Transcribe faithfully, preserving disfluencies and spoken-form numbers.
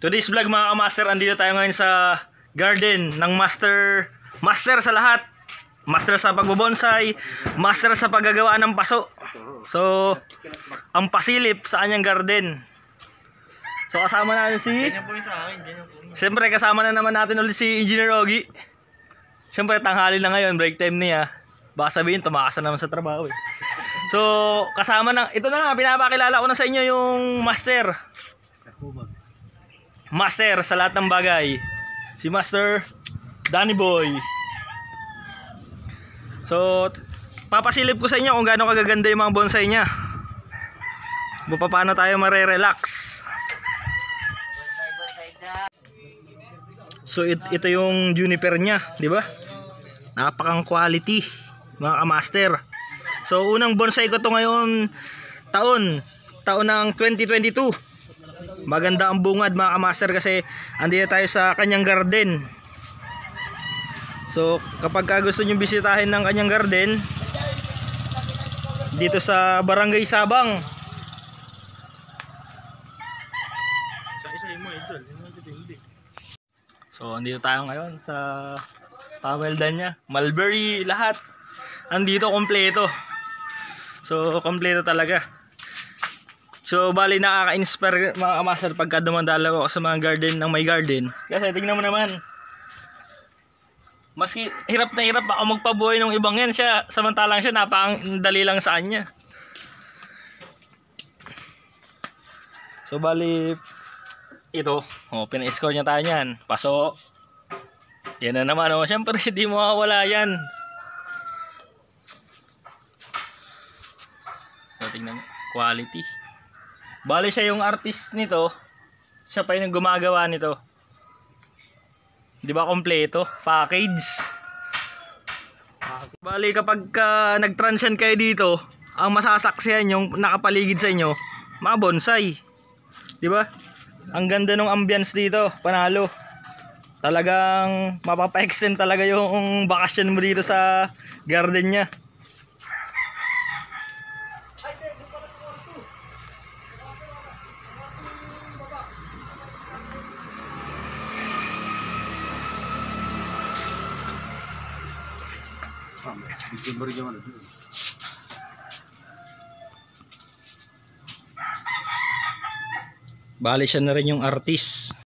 So this vlog mga kamaster, andito tayo ngayon sa garden ng master, master sa lahat. Master sa pagbobonsai, master sa paggagawa ng paso. So, ang pasilip sa kanyang garden. So kasama natin si... Ganyan po yung sa akin, ganyan po. Siyempre kasama na naman natin ulit si Engineer Ogie. Siyempre tanghali na ngayon, break time niya. Baka sabihin, tumakas na naman sa trabaho eh. So, kasama na, ito na nga, pinapakilala ko na sa inyo yung master. Master sa lahat ng bagay. Si Master Danny Boy. So, papasilip ko sa inyo kung gaano kagaganda yung mga bonsai niya. Bupa paano tayo mare-relax. So, it, ito yung juniper niya, di ba? Napakang quality, mga kamaster. So, unang bonsai ko to ngayon taon, taon ng twenty twenty-two. Maganda ang bungad mga kamaster kasi andito tayo sa kanyang garden. So kapag ka gusto nyo bisitahin ng kanyang garden dito sa Barangay Sabang. So andito tayo ngayon sa taweldan niya. Mulberry lahat. Andito kompleto. So kompleto talaga. So bali nakaka-inspire mga kamaster pagka dumandala ko sa mga garden ng may garden. Kasi tingnan mo naman. Maski hirap na hirap ako magpabuhay ng ibang yan siya. Samantalang siya napakang dali lang sa kanya. So bali ito. Oh, pina-score niya tayo niyan. Paso. Yan na naman. Oh. Siyempre hindi mo mawawala yan. So tingnan mo. Quality. Bali siya yung artist nito. Siya pa yung gumagawa nito. Di ba kompleto? Package. Bali kapag ka nag-transcend kayo dito, ang masasaksihan yung nakapaligid sa inyo, mga bonsai. Di ba? Ang ganda ng ambience dito, panalo. Talagang mapapa-extend talaga yung bakasyon mo dito sa garden niya. Bali siya na rin yung artist.